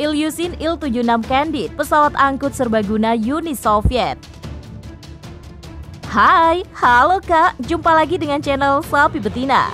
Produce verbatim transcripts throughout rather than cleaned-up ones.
Ilyushin Il tujuh puluh enam Candid, pesawat angkut serbaguna Uni Soviet. Hai, halo Kak, jumpa lagi dengan channel Sapi Betina.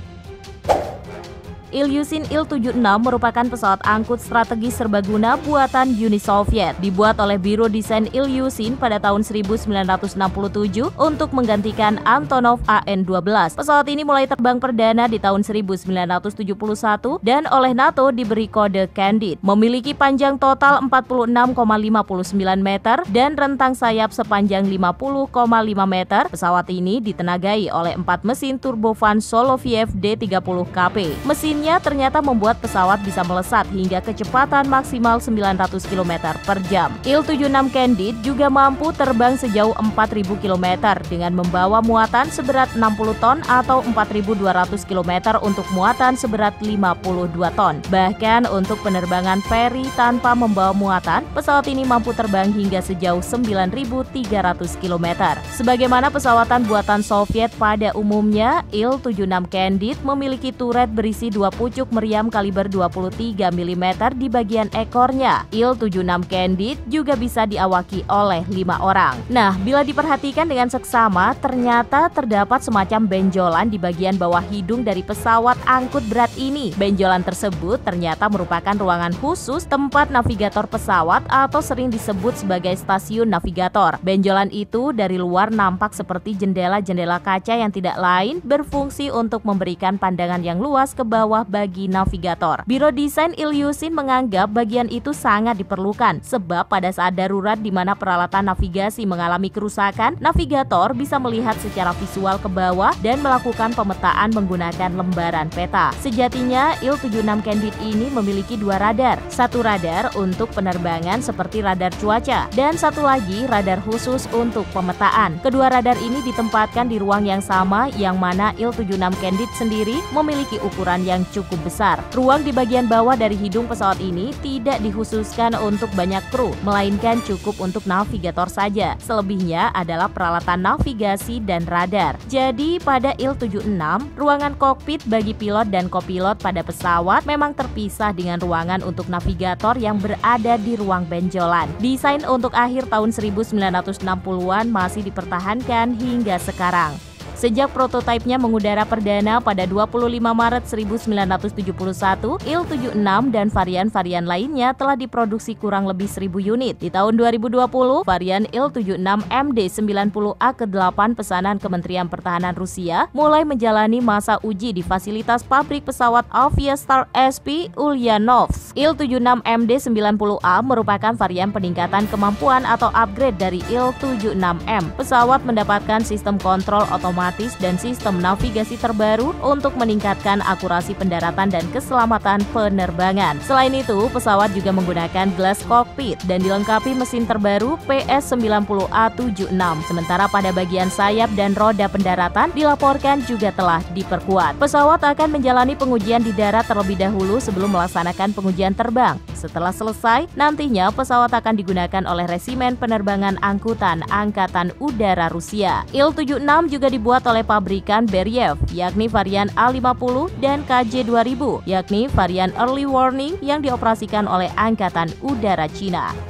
Ilyushin Il tujuh puluh enam merupakan pesawat angkut strategis serbaguna buatan Uni Soviet, dibuat oleh Biro Desain Ilyushin pada tahun seribu sembilan ratus enam puluh tujuh untuk menggantikan Antonov A N dua belas. Pesawat ini mulai terbang perdana di tahun seribu sembilan ratus tujuh puluh satu dan oleh NATO diberi kode Candid. Memiliki panjang total empat puluh enam koma lima sembilan meter dan rentang sayap sepanjang lima puluh koma lima meter. Pesawat ini ditenagai oleh empat mesin turbofan Soloviev D tiga puluh K P. Mesin ternyata membuat pesawat bisa melesat hingga kecepatan maksimal sembilan ratus kilometer per jam. Il tujuh puluh enam Candid juga mampu terbang sejauh empat ribu kilometer dengan membawa muatan seberat enam puluh ton atau empat ribu dua ratus kilometer untuk muatan seberat lima puluh dua ton. Bahkan untuk penerbangan ferry tanpa membawa muatan, pesawat ini mampu terbang hingga sejauh sembilan ribu tiga ratus kilometer. Sebagaimana pesawatan buatan Soviet pada umumnya, Il tujuh puluh enam Candid memiliki turret berisi dua pucuk meriam kaliber dua puluh tiga milimeter di bagian ekornya. Il tujuh puluh enam Candid juga bisa diawaki oleh lima orang. Nah, bila diperhatikan dengan seksama, ternyata terdapat semacam benjolan di bagian bawah hidung dari pesawat angkut berat ini. Benjolan tersebut ternyata merupakan ruangan khusus tempat navigator pesawat atau sering disebut sebagai stasiun navigator. Benjolan itu dari luar nampak seperti jendela-jendela kaca yang tidak lain, berfungsi untuk memberikan pandangan yang luas ke bawah bagi navigator. Biro Desain Ilyushin menganggap bagian itu sangat diperlukan, sebab pada saat darurat di mana peralatan navigasi mengalami kerusakan, navigator bisa melihat secara visual ke bawah dan melakukan pemetaan menggunakan lembaran peta. Sejatinya, Il tujuh puluh enam Candid ini memiliki dua radar. Satu radar untuk penerbangan seperti radar cuaca, dan satu lagi radar khusus untuk pemetaan. Kedua radar ini ditempatkan di ruang yang sama, yang mana Il tujuh puluh enam Candid sendiri memiliki ukuran yang cukup besar. Ruang di bagian bawah dari hidung pesawat ini tidak dikhususkan untuk banyak kru, melainkan cukup untuk navigator saja. Selebihnya adalah peralatan navigasi dan radar. Jadi pada Il tujuh puluh enam, ruangan kokpit bagi pilot dan kopilot pada pesawat memang terpisah dengan ruangan untuk navigator yang berada di ruang benjolan. Desain untuk akhir tahun seribu sembilan ratus enam puluhan masih dipertahankan hingga sekarang. Sejak prototipenya mengudara perdana pada dua puluh lima Maret seribu sembilan ratus tujuh puluh satu, Il tujuh puluh enam dan varian-varian lainnya telah diproduksi kurang lebih seribu unit. Di tahun dua ribu dua puluh, varian Il tujuh puluh enam M D sembilan puluh A ke delapan pesanan Kementerian Pertahanan Rusia mulai menjalani masa uji di fasilitas pabrik pesawat Aviastar S P Ulyanovsk. Il tujuh puluh enam M D sembilan puluh A merupakan varian peningkatan kemampuan atau upgrade dari Il tujuh puluh enam M. Pesawat mendapatkan sistem kontrol otomatis dan sistem navigasi terbaru untuk meningkatkan akurasi pendaratan dan keselamatan penerbangan. Selain itu, pesawat juga menggunakan glass cockpit dan dilengkapi mesin terbaru P S sembilan puluh A tujuh puluh enam. Sementara pada bagian sayap dan roda pendaratan dilaporkan juga telah diperkuat. Pesawat akan menjalani pengujian di darat terlebih dahulu sebelum melaksanakan pengujian terbang. Setelah selesai, nantinya pesawat akan digunakan oleh Resimen Penerbangan Angkutan Angkatan Udara Rusia. Il tujuh puluh enam juga dibuat oleh pabrikan Beriev, yakni varian A lima puluh dan K J dua ribu, yakni varian Early Warning yang dioperasikan oleh Angkatan Udara Cina.